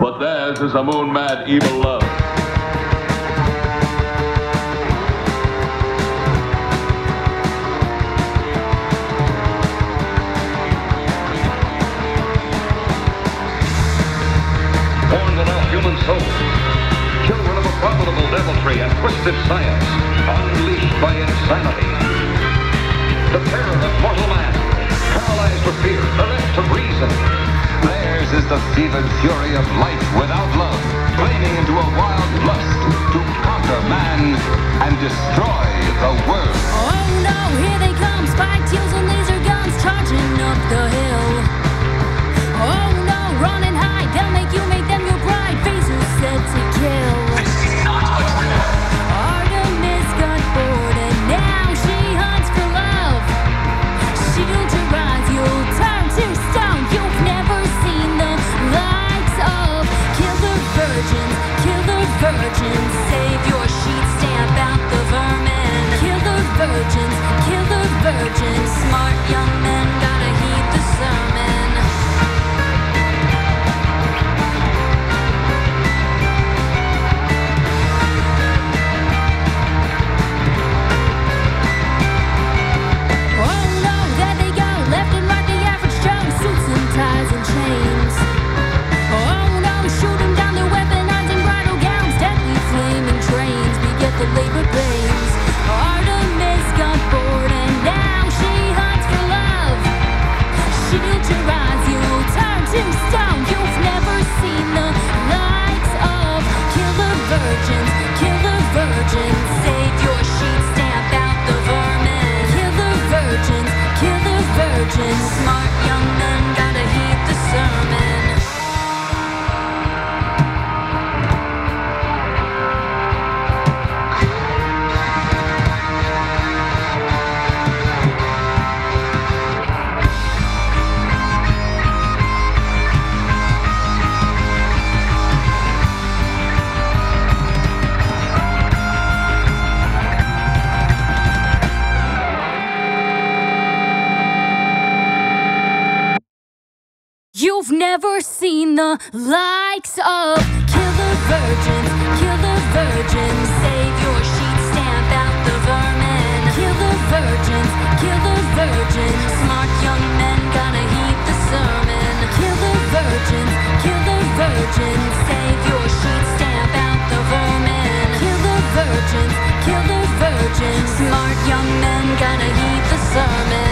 but theirs is a moon-mad evil love. Born without human souls, children of abominable deviltry and twisted science, unleashed by insanity. The terror of mortal man, paralyzed with fear, bereft of reason. Theirs is the fevered fury of life without love, flaming into a wild lust to conquer man and destroy the world. Oh no, here they come, spiked heels and laser guns charging up the hill. Oh no, run and hide, they'll make you make them your bride, phasers set to kill. This is not what's real. Artemis got bored and now she hunts for love. Shield your eyes, you'll turn to stone. You've never seen the likes of killer virgins, save your sheets, stamp out the vermin. Killer virgins, smart young men gotta heed the sermon. Oh no, there they go, left and right the average Joe, suits and ties and chains. Oh no, shoot 'em down, they're weaponized in bridal gowns, deadly flaming trains, beget the labor pains. Artemis got bored and now she hunts for love. Shield your eyes, you'll turn to stone. You've never seen the likes of killer virgins, save your sheets, stamp out the vermin. Killer virgins, smart young men gotta heed the sermon. You've never seen the likes of killer virgins, save your sheets, stamp out the vermin. Killer virgins, smart young men gotta heed the sermon. Killer virgins, save your sheets, stamp out the vermin. Killer virgins, smart young men gotta heed the sermon.